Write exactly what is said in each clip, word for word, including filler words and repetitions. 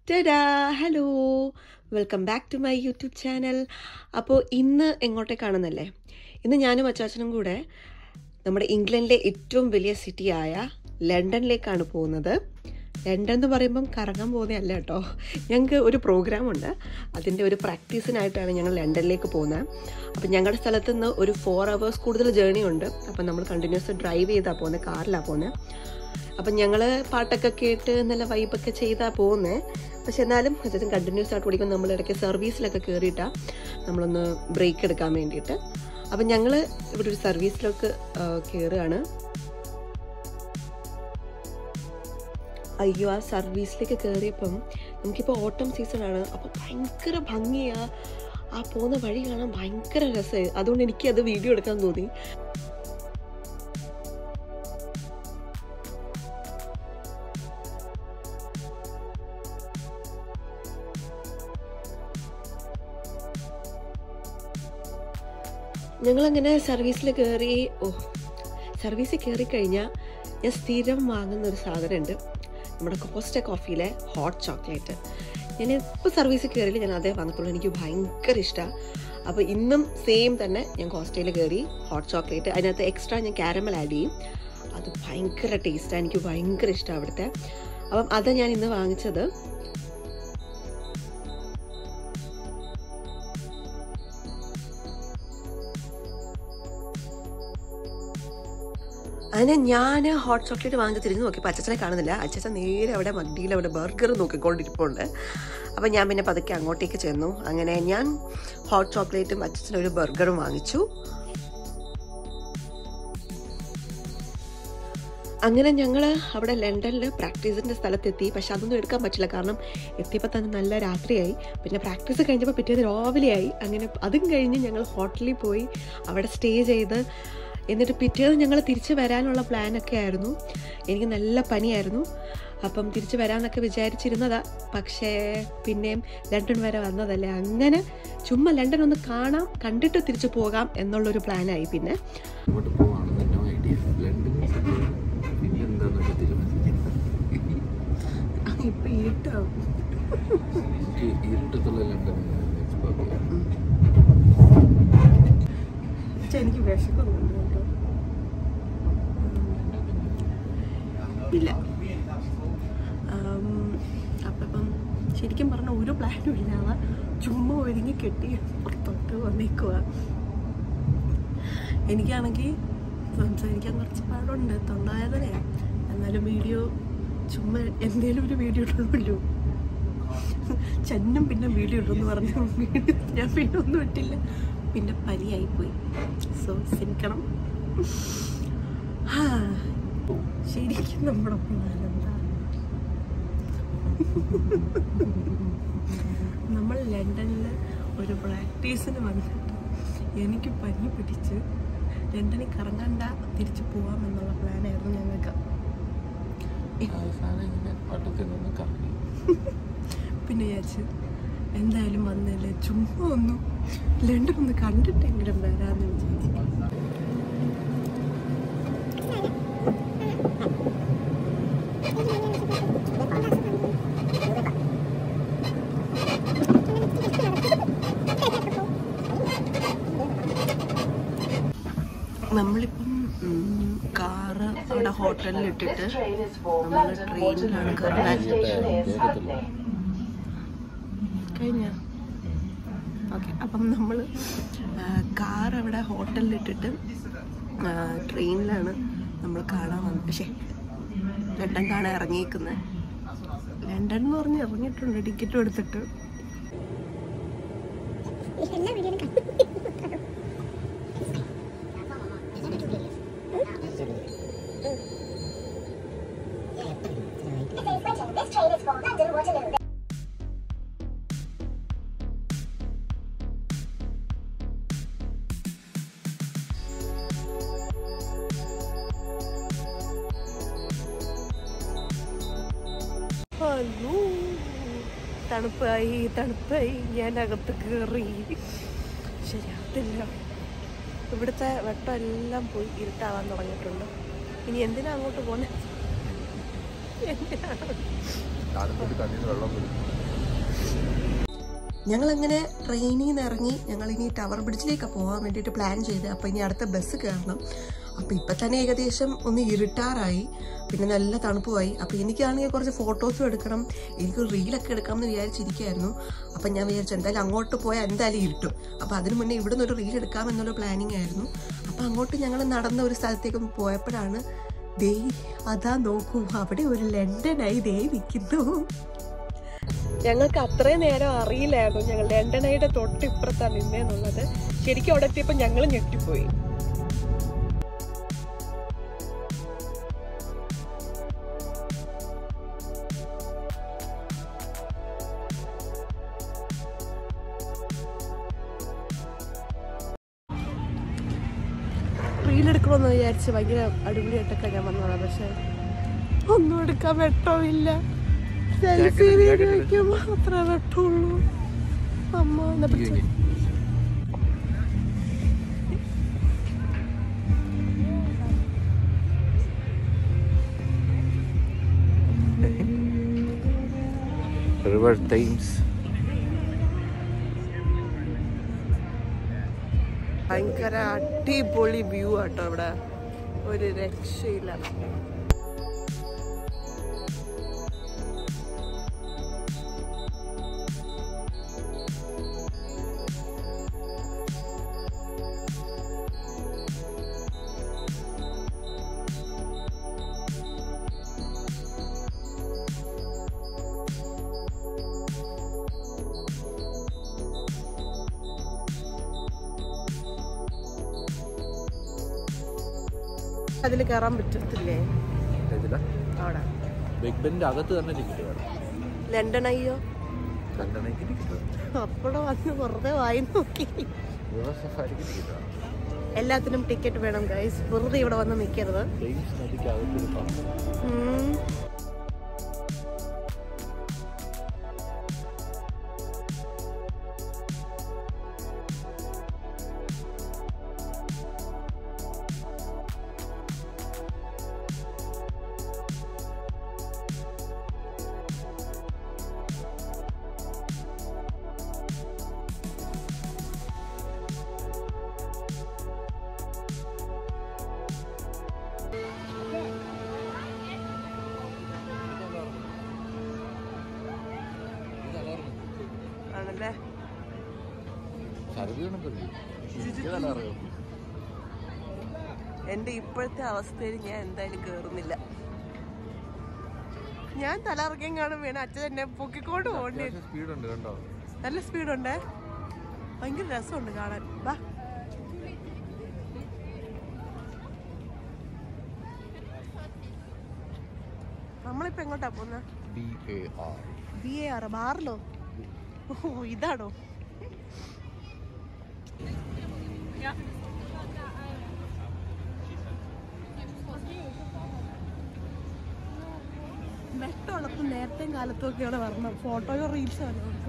ടാ hello welcome back to my YouTube channel. അപ്പോൾ ഇന്ന് എങ്ങോട്ടേക്കാണെന്നല്ലേ, ഇന്ന് ഞാനും അച്ചാച്ചനും കൂടെ നമ്മുടെ ഇംഗ്ലണ്ടിലെ ഏറ്റവും വലിയ സിറ്റിയായ ലണ്ടനിലേക്കാണ് പോകുന്നത്. ലണ്ടൻ എന്ന് പറയുമ്പം കറങ്ങാൻ പോകുന്നതല്ല കേട്ടോ, ഞങ്ങൾക്ക് ഒരു പ്രോഗ്രാമുണ്ട്. അതിൻ്റെ ഒരു പ്രാക്ടീസിനായിട്ടാണ് ഞങ്ങൾ ലണ്ടനിലേക്ക് പോകുന്നത്. അപ്പം ഞങ്ങളുടെ സ്ഥലത്ത് നിന്ന് ഒരു ഫോർ അവേഴ്സ് കൂടുതൽ ജേർണി ഉണ്ട്. അപ്പം നമ്മൾ കണ്ടിന്യൂസ് ഡ്രൈവ് ചെയ്താണ് പോകുന്നത്, കാറിലാണ് പോകുന്നത്. അപ്പം ഞങ്ങൾ പാട്ടൊക്കെ കേട്ട് നല്ല വൈബൊക്കെ ചെയ്താണ് പോകുന്നത്. പക്ഷെ എന്നാലും അച്ഛൻ കണ്ടിന്യൂസ് ആയിട്ട് ഓടിക്കുമ്പോൾ നമ്മൾ ഇടയ്ക്ക് സർവീസിലൊക്കെ കയറിയിട്ടാണ് നമ്മളൊന്ന് ബ്രേക്ക് എടുക്കാൻ വേണ്ടിയിട്ട്. അപ്പം ഞങ്ങൾ ഇവിടെ ഒരു സർവീസിലൊക്കെ കയറുകയാണ്. അയ്യോ, ആ സർവീസിലേക്ക് കയറിയപ്പം നമുക്കിപ്പോൾ ഓട്ടം സീസണാണ്. അപ്പോൾ ഭയങ്കര ഭംഗിയാണ്, ആ പോകുന്ന വഴി കാണാൻ ഭയങ്കര രസമായി. അതുകൊണ്ട് എനിക്കത് വീഡിയോ എടുക്കാൻ തോന്നി. ഞങ്ങളങ്ങനെ സർവീസിൽ കയറി. ഓ, സർവീസിൽ കയറിക്കഴിഞ്ഞാൽ ഞാൻ സ്ഥിരം വാങ്ങുന്നൊരു സാധനമുണ്ട്, നമ്മുടെ കോസ്റ്റ കോഫിയിലെ ഹോട്ട് ചോക്ലേറ്റ്. ഞാൻ എപ്പോൾ സർവീസിൽ കയറിയില്ല, ഞാൻ അതേ വാങ്ങത്തുള്ളൂ. എനിക്ക് ഭയങ്കര ഇഷ്ടമാണ്. അപ്പോൾ ഇന്നും സെയിം തന്നെ ഞാൻ കോസ്റ്റയിൽ കയറി ഹോട്ട് ചോക്ലേറ്റ്, അതിനകത്ത് എക്സ്ട്രാ ഞാൻ കാരമൽ ആഡ് ചെയ്യും. അത് ഭയങ്കര ടേസ്റ്റാണ്, എനിക്ക് ഭയങ്കര ഇഷ്ടമാണ് അവിടുത്തെ. അപ്പം അത് ഞാൻ ഇന്ന് വാങ്ങിച്ചത്. അതിന് ഞാൻ ഹോട്ട് ചോക്ലേറ്റ് വാങ്ങിച്ച് തിരിഞ്ഞ് നോക്കിയപ്പോൾ അച്ഛനെ കാണുന്നില്ല. അച്ഛൻ നേരെ അവിടെ മഗ്ഡിയിൽ അവിടെ ബർഗർ നോക്കിക്കൊണ്ടിരിപ്പുണ്ട്. അപ്പം ഞാൻ പിന്നെ പതുക്കെ അങ്ങോട്ടേക്ക് ചെന്നു. അങ്ങനെ ഞാൻ ഹോട്ട് ചോക്ലേറ്റും അച്ഛനൊരു ബർഗറും വാങ്ങിച്ചു. അങ്ങനെ ഞങ്ങൾ അവിടെ ലണ്ടനിൽ പ്രാക്ടീസിൻ്റെ സ്ഥലത്തെത്തി. പക്ഷെ അതൊന്നും എടുക്കാൻ പറ്റില്ല, കാരണം എത്തിയപ്പോൾ തന്നെ നല്ല രാത്രിയായി. പിന്നെ പ്രാക്ടീസ് കഴിഞ്ഞപ്പോൾ പിറ്റേന്ന് രാവിലെയായി. അങ്ങനെ അതും കഴിഞ്ഞ് ഞങ്ങൾ ഹോട്ടലിൽ പോയി അവിടെ സ്റ്റേ ചെയ്ത്, എന്നിട്ട് പിറ്റേന്ന് ഞങ്ങൾ തിരിച്ച് വരാനുള്ള പ്ലാനൊക്കെ ആയിരുന്നു. എനിക്ക് നല്ല പനിയായിരുന്നു. അപ്പം തിരിച്ച് വരാമെന്നൊക്കെ വിചാരിച്ചിരുന്നതാ. പക്ഷേ പിന്നെയും ലണ്ടൻ വരെ വന്നതല്ലേ, അങ്ങനെ ചുമ്മാ ലണ്ടൻ ഒന്ന് കാണാം, കണ്ടിട്ട് തിരിച്ചു പോകാം എന്നുള്ളൊരു പ്ലാനായി. പിന്നെ ഇപ്പം ഇരുട്ടാവും. എനിക്ക് വിശക്കുന്നുണ്ട് കേട്ടോ. ഇല്ല, അപ്പം ശരിക്കും പറഞ്ഞാൽ ഒരു പ്ലാനും ഇല്ലാതെ ചുമ്മാ ഒരുങ്ങി കെട്ടി പുറത്തോട്ട് വന്നേക്കുക. എനിക്കാണെങ്കിൽ സംസാരിക്കാൻ കുറച്ച് പാടുണ്ട്, തൊണ്ടവേദനയാണ്. എന്നാലും വീഡിയോ ചുമ്മാ എന്തേലും ഒരു വീഡിയോ ഇട്ടുള്ളൂ. ചെന്നും പിന്നെ വീഡിയോ ഇട്ടെന്ന് പറഞ്ഞു വീഡിയോ ഞാൻ പിന്നെ ഒന്നും ഇട്ടില്ല. പിന്നെ പനിയായിപ്പോയി. സോ ക്ഷമിക്കണം. ശരിക്കും നമ്മുടെ എന്താ, നമ്മൾ ലണ്ടനിൽ ഒരു പ്രാക്ടീസിന് വന്നിട്ട് എനിക്ക് പനി പിടിച്ച് ലണ്ടനിൽ കറങ്ങാണ്ട തിരിച്ചു പോവാമെന്നുള്ള പ്ലാനായിരുന്നു ഞങ്ങൾക്ക്. പിന്നെ വിചാരിച്ച് എന്തായാലും വന്നല്ലേ, ചുമ്മാ ഒന്നും ലണ്ടൻ ഒന്ന് കണ്ടിട്ടെങ്കിലും വരാമെന്ന് വിചാരിച്ചു. നമ്മളിപ്പം കാറ് അവിടെ ഹോട്ടലിൽ ഇട്ടിട്ട് നമ്മൾ ട്രെയിനിലാണ് കയറുന്നത്. കഴിഞ്ഞ ഓക്കെ. അപ്പം നമ്മൾ കാർ അവിടെ ഹോട്ടലിലിട്ടിട്ട് ട്രെയിനിലാണ് നമ്മൾ കാണാൻ വന്നത്. പക്ഷേ ലണ്ടൻ കാണാൻ ഇറങ്ങിയിരിക്കുന്നത്. ലണ്ടൻ എന്ന് പറഞ്ഞ് ഇറങ്ങിയിട്ടുണ്ട് ടിക്കറ്റും എടുത്തിട്ട്. ഹലോ, തണുപ്പായി തണുപ്പായി ഞാൻ അകത്ത് കയറി. ശരിയാകത്തില്ല, ഇവിടുത്തെ വെട്ടം എല്ലാം പോയി ഇരുട്ടാവാൻ തുടങ്ങിയിട്ടുണ്ട്. ഇനി എന്തിനാ അങ്ങോട്ട് പോകുന്നത്? എന്തിനാണ് ഞങ്ങളങ്ങനെ ട്രെയിനിൽ നിന്ന് ഇറങ്ങി ഞങ്ങളിനി ടവർ ബ്രിഡ്ജിലേക്കാണ് പോകാൻ വേണ്ടിയിട്ട് പ്ലാൻ ചെയ്ത്. അപ്പോൾ ഇനി അടുത്ത ബസ് കയറണം. അപ്പോൾ ഇപ്പം തന്നെ ഏകദേശം ഒന്ന് ഇരുട്ടാറായി, പിന്നെ നല്ല തണുപ്പുമായി. അപ്പോൾ എനിക്കാണെങ്കിൽ കുറച്ച് ഫോട്ടോസും എടുക്കണം, എനിക്ക് റീലൊക്കെ എടുക്കണം എന്ന് വിചാരിച്ചിരിക്കുകയായിരുന്നു. അപ്പം ഞാൻ വിചാരിച്ചു എന്തായാലും അങ്ങോട്ട് പോയാൽ എന്തായാലും ഇരുട്ടും, അപ്പോൾ അതിന് മുന്നേ ഇവിടെ നിന്ന് ഒരു റീൽ എടുക്കാമെന്നുള്ള പ്ലാനിങ് ആയിരുന്നു. അപ്പോൾ അങ്ങോട്ട് ഞങ്ങൾ നടന്ന ഒരു സ്ഥലത്തേക്ക് പോയപ്പോഴാണ് ദേ അതാ നോക്കൂ, അവിടെ ഒരു ലണ്ടനായി ദേ നിൽക്കുന്നു. ഞങ്ങൾക്ക് അത്രയും നേരം അറിയില്ലായിരുന്നു ഞങ്ങൾ ലണ്ടനയുടെ തൊട്ടിപ്പുറത്താണ് നിന്നേന്നുള്ളത്. ശരിക്കും അവിടെ എത്തിയപ്പോൾ ഞങ്ങൾ ഞെട്ടിപ്പോയി. റീലെടുക്കണമെന്ന് വിചാരിച്ച് ഭയങ്കര അടിപൊളിയായിട്ടൊക്കെ ഞാൻ വന്നതാണ്. പക്ഷെ ഒന്നും എടുക്കാൻ വെട്ടമില്ല. സെൽഫി വീഡിയോ വയ്ക്കുമ്പോൾ അത്ര വെട്ടമുള്ളൂ. അമ്മ എന്നാ പിടിച്ചു. River Thames. ഭയങ്കര അടിപൊളി വ്യൂ ആട്ടോ ഇവിടെ, ഒരു രക്ഷയില്ല. അതിൽ കയറാൻ പറ്റത്തില്ലേ? അവിടെ ബിഗ് ബെന്നിന്റെ അകത്ത് തന്നെ ടിക്കറ്റ് വേണം. ലണ്ടൻ അയ്യോ ലണ്ടനേക്ക് ടിക്കറ്റ് അപ്പോഴും വന്ന് വെറുതെ വായി നോക്കി. എല്ലാത്തിനും ടിക്കറ്റ് വേണം ഗൈസ്, വെറുതെ ഇവിടെ വന്ന് നിൽക്കരുത്. ആണല്ലേ? എന്റെ ഇപ്പോഴത്തെ അവസ്ഥയിൽ ഞാൻ എന്തായാലും കേറുന്നില്ല. ഞാൻ തലറക്കം കാണും വേണം അച്ഛൻ എന്നെ പൊക്കിക്കൊണ്ട് പോകേണ്ടി. നല്ല സ്പീഡുണ്ട്, ഭയങ്കര രസമുണ്ട് കാണാൻ. വാ നമ്മളിപ്പോ എങ്ങോട്ടാ പോന്ന? ബി എ ആർ ബാറിലോ? ഓ ഇതാണോ? വെട്ടമുള്ളപ്പോൾ നേരത്തെയും കാലത്തൊക്കെയാണ് വരണം. ഫോട്ടോയോ റീൽസോ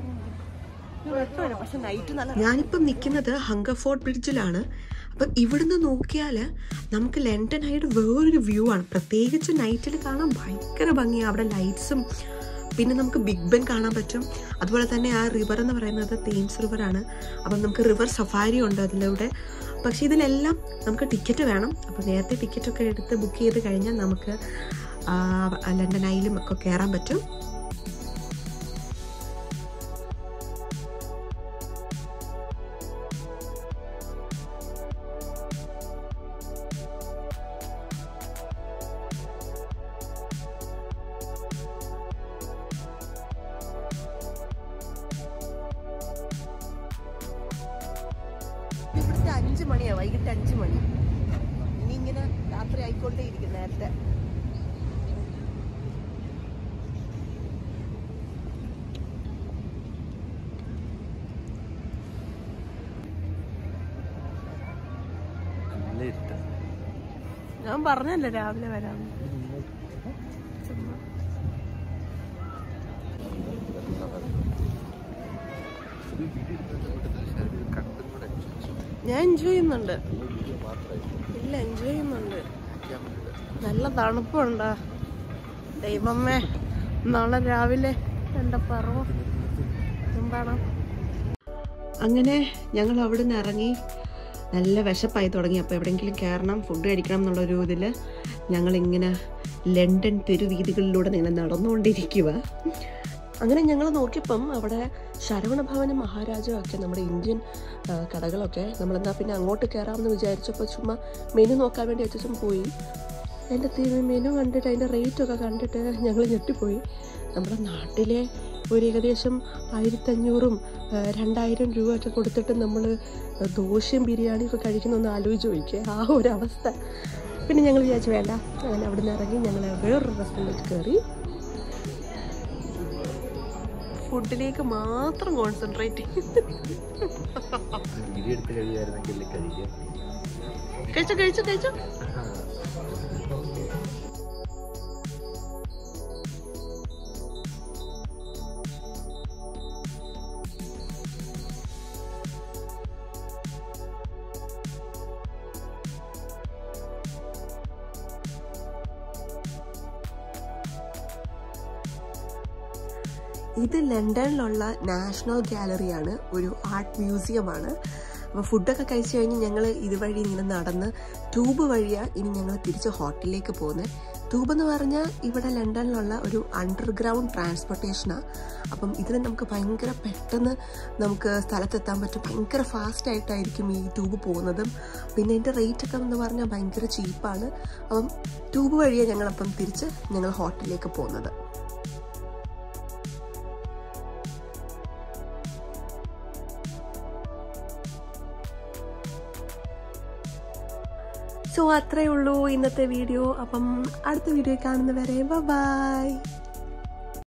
പക്ഷെ നൈറ്റ് നല്ല. ഞാനിപ്പം നിൽക്കുന്നത് ഹംഗർഫോർട്ട് ബ്രിഡ്ജിലാണ്. അപ്പം ഇവിടുന്ന് നോക്കിയാൽ നമുക്ക് ലണ്ടനായിട്ട് വേറൊരു വ്യൂ ആണ്. പ്രത്യേകിച്ച് നൈറ്റിൽ കാണാൻ ഭയങ്കര ഭംഗിയാണ്. അവിടെ ലൈറ്റ്സും പിന്നെ നമുക്ക് ബിഗ് ബെൻ കാണാൻ പറ്റും. അതുപോലെ തന്നെ ആ റിവർ എന്ന് പറയുന്നത് തേംസ് റിവറാണ്. അപ്പം നമുക്ക് റിവർ സഫാരി ഉണ്ട് അതിലൂടെ. പക്ഷേ ഇതിലെല്ലാം നമുക്ക് ടിക്കറ്റ് വേണം. അപ്പോൾ നേരത്തെ ടിക്കറ്റൊക്കെ എടുത്ത് ബുക്ക് ചെയ്ത് കഴിഞ്ഞാൽ നമുക്ക് ലണ്ടൻ ഐയിലും ഒക്കെ കയറാൻ പറ്റും. ഇവിടുത്തെ അഞ്ച് മണിയാ, വൈകിട്ട് അഞ്ച് മണി. ഇനി ഇങ്ങനെ രാത്രി ആയിക്കൊണ്ടേ ഇരിക്കും. നേരത്തെ ഞാൻ പറഞ്ഞല്ലേ രാവിലെ വരാം. ഞാൻ എൻജോയ് ചെയ്യുന്നുണ്ട്. ഇല്ല എൻജോയ് ചെയ്യുന്നുണ്ട്. നല്ല തണുപ്പുണ്ടോ ദൈവമേ. നാളെ രാവിലെ എന്റെ പറവ എന്താണ് അങ്ങനെ ഞങ്ങൾ അവിടെ നിന്ന് ഇറങ്ങി നല്ല വിശപ്പായി തുടങ്ങി. അപ്പോൾ എവിടെയെങ്കിലും കയറണം, ഫുഡ് കഴിക്കണം എന്നുള്ളൊരു ഇതിൽ ഞങ്ങളിങ്ങനെ ലണ്ടൻ തെരുവീതികളിലൂടെ ഇങ്ങനെ നടന്നുകൊണ്ടിരിക്കുക. അങ്ങനെ ഞങ്ങൾ നോക്കിയപ്പം അവിടെ ശരവണഭവനും മഹാരാജയും ഒക്കെ നമ്മുടെ ഇന്ത്യൻ കടകളൊക്കെ നമ്മളെന്താ പിന്നെ അങ്ങോട്ട് കയറാമെന്ന് വിചാരിച്ചപ്പോൾ ചുമ്മാ മെനു നോക്കാൻ വേണ്ടി അച്ഛൻ പോയി. എൻ്റെ മെനു കണ്ടിട്ട് അതിൻ്റെ റേറ്റൊക്കെ കണ്ടിട്ട് ഞങ്ങൾ ഞെട്ടിപ്പോയി. നമ്മുടെ നാട്ടിലെ ഒരു ഏകദേശം ആയിരത്തഞ്ഞൂറും രണ്ടായിരം രൂപ ഒക്കെ കൊടുത്തിട്ട് നമ്മൾ ദോശയും ബിരിയാണിയും ഒക്കെ കഴിക്കുന്നൊന്ന് ആലോചിച്ച് ചോദിക്കുക, ആ ഒരു അവസ്ഥ. പിന്നെ ഞങ്ങൾ വിചാരിച്ചു വേണ്ട, അങ്ങനെ അവിടെ നിന്ന് ഇറങ്ങി ഞങ്ങൾ വേറൊരു റെസ്റ്റോറൻറ്റിൽ കയറി ഫുഡിലേക്ക് മാത്രം കോൺസെൻട്രേറ്റ് കഴിച്ചോ കഴിച്ചോ കഴിച്ചോ ഇത് ലണ്ടനിലുള്ള നാഷണൽ ഗാലറിയാണ്, ഒരു ആർട്ട് മ്യൂസിയമാണ്. അപ്പോൾ ഫുഡൊക്കെ കഴിച്ച് കഴിഞ്ഞ് ഞങ്ങൾ ഇതുവഴി ഇങ്ങനെ നടന്ന് ട്യൂബ് വഴിയാണ് ഇനി ഞങ്ങൾ തിരിച്ച് ഹോട്ടലിലേക്ക് പോകുന്നത്. ട്യൂബ് എന്ന് പറഞ്ഞാൽ ഇവിടെ ലണ്ടനിലുള്ള ഒരു അണ്ടർഗ്രൗണ്ട് ട്രാൻസ്പോർട്ടേഷനാണ്. അപ്പം ഇതിന് നമുക്ക് ഭയങ്കര പെട്ടെന്ന് നമുക്ക് സ്ഥലത്തെത്താൻ പറ്റും. ഭയങ്കര ഫാസ്റ്റായിട്ടായിരിക്കും ഈ ട്യൂബ് പോകുന്നതും. പിന്നെ ഇതിൻ്റെ റേറ്റൊക്കെ എന്ന് പറഞ്ഞാൽ ഭയങ്കര ചീപ്പാണ്. അപ്പം ട്യൂബ് വഴിയാണ് ഞങ്ങളപ്പം തിരിച്ച് ഞങ്ങൾ ഹോട്ടലിലേക്ക് പോകുന്നത്. സോ അത്രയേ ഉള്ളൂ ഇന്നത്തെ വീഡിയോ. അപ്പം അടുത്ത വീഡിയോ കാണുന്നവരെ ബൈ.